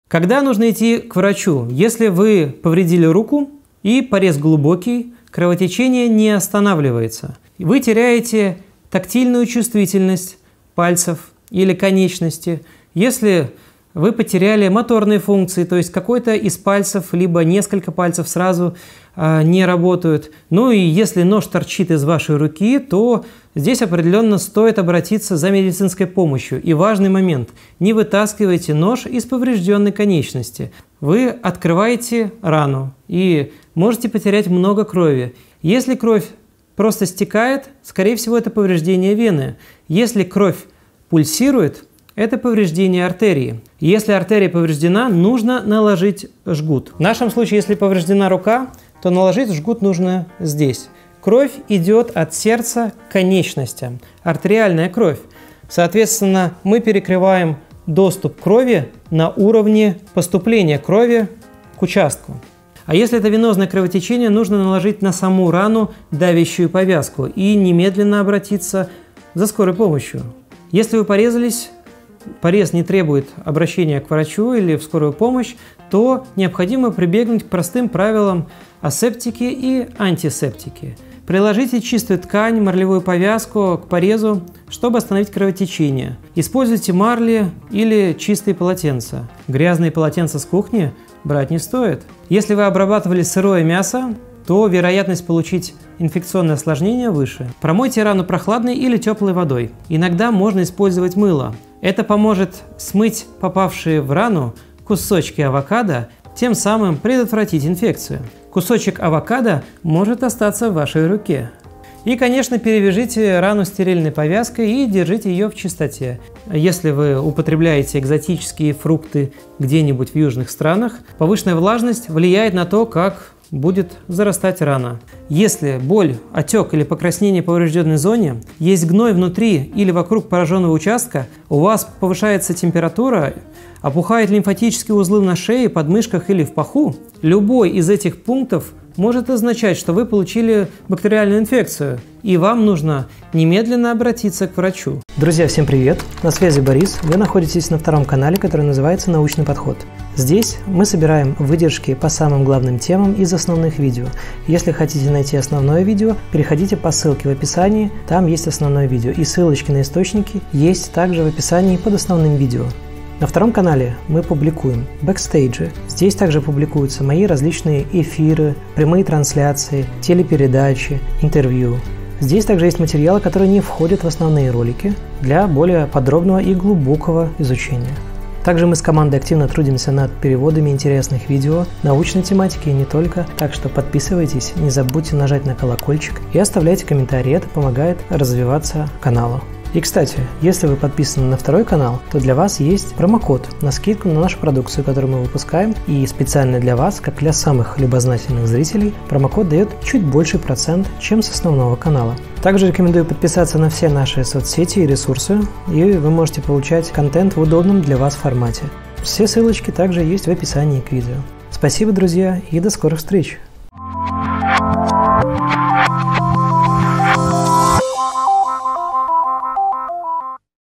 Когда нужно идти к врачу? Если вы повредили руку и порез глубокий, кровотечение не останавливается. Вы теряете тактильную чувствительность пальцев или конечности. Если вы потеряли моторные функции, то есть какой-то из пальцев, либо несколько пальцев сразу не работают. Ну и если нож торчит из вашей руки, то здесь определенно стоит обратиться за медицинской помощью. И важный момент – не вытаскивайте нож из поврежденной конечности. Вы открываете рану и можете потерять много крови. Если кровь просто стекает, скорее всего, это повреждение вены. Если кровь пульсирует, это повреждение артерии. Если артерия повреждена, нужно наложить жгут. В нашем случае, если повреждена рука, то наложить жгут нужно здесь. Кровь идет от сердца к конечностям. Артериальная кровь. Соответственно, мы перекрываем доступ крови на уровне поступления крови к участку. А если это венозное кровотечение, нужно наложить на саму рану давящую повязку и немедленно обратиться за скорой помощью. Если вы порезались, порез не требует обращения к врачу или в скорую помощь, то необходимо прибегнуть к простым правилам асептики и антисептики. Приложите чистую ткань, марлевую повязку к порезу, чтобы остановить кровотечение. Используйте марли или чистые полотенца. Грязные полотенца с кухни брать не стоит. Если вы обрабатывали сырое мясо, то вероятность получить инфекционное осложнение выше. Промойте рану прохладной или теплой водой. Иногда можно использовать мыло. Это поможет смыть попавшие в рану кусочки авокадо, тем самым предотвратить инфекцию. Кусочек авокадо может остаться в вашей руке. И, конечно, перевяжите рану стерильной повязкой и держите ее в чистоте. Если вы употребляете экзотические фрукты где-нибудь в южных странах, повышенная влажность влияет на то, как будет зарастать рана. Если боль, отек или покраснение в поврежденной зоне, есть гной внутри или вокруг пораженного участка, у вас повышается температура, опухают лимфатические узлы на шее, подмышках или в паху, любой из этих пунктов может означать, что вы получили бактериальную инфекцию, и вам нужно немедленно обратиться к врачу. Друзья, всем привет! На связи Борис. Вы находитесь на втором канале, который называется «Научный подход». Здесь мы собираем выдержки по самым главным темам из основных видео. Если хотите найти основное видео, переходите по ссылке в описании, там есть основное видео. И ссылочки на источники есть также в описании под основным видео. На втором канале мы публикуем бэкстейджи. Здесь также публикуются мои различные эфиры, прямые трансляции, телепередачи, интервью. Здесь также есть материалы, которые не входят в основные ролики для более подробного и глубокого изучения. Также мы с командой активно трудимся над переводами интересных видео, научной тематики и не только, так что подписывайтесь, не забудьте нажать на колокольчик и оставляйте комментарии, это помогает развиваться каналу. И, кстати, если вы подписаны на второй канал, то для вас есть промокод на скидку на нашу продукцию, которую мы выпускаем, и специально для вас, как для самых любознательных зрителей, промокод дает чуть больше процент, чем с основного канала. Также рекомендую подписаться на все наши соцсети и ресурсы, и вы можете получать контент в удобном для вас формате. Все ссылочки также есть в описании к видео. Спасибо, друзья, и до скорых встреч!